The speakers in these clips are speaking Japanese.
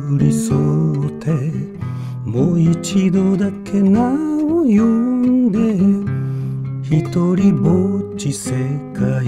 寄り添ってもう一度だけ名を呼んで一人ぼっち世界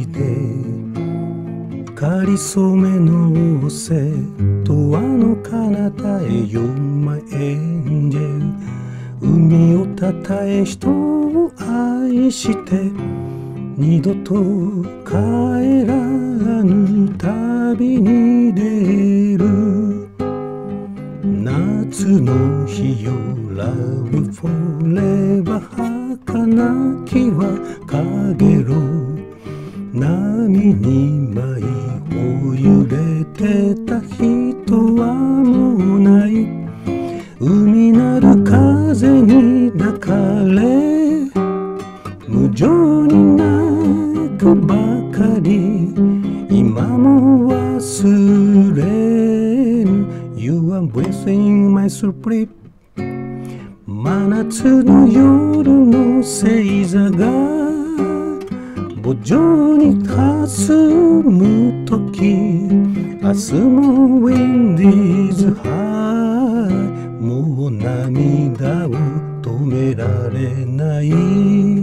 でかりそめのせとあの彼方へ4万円で海をたたえ人を愛して二度と帰らぬ旅に出る夏の日よ Love forever 儚きはかげろう波に舞い揺れてた人はもうない海なる風に抱かれ無情に泣くばかり今も忘れぬ You are breathing my sleep 真夏の夜の星座が無情に霞む時明日も Wind is high もう涙を止められない